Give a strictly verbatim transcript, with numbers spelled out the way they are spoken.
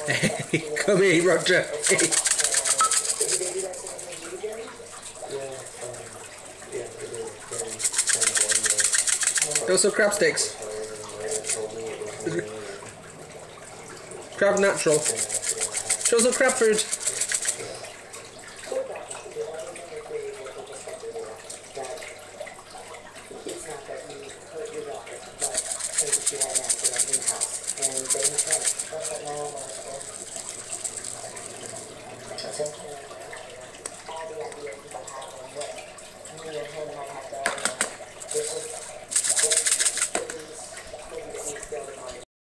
Come here, Roger. Those are crab sticks. Crab natural. Show some crab food. That's it.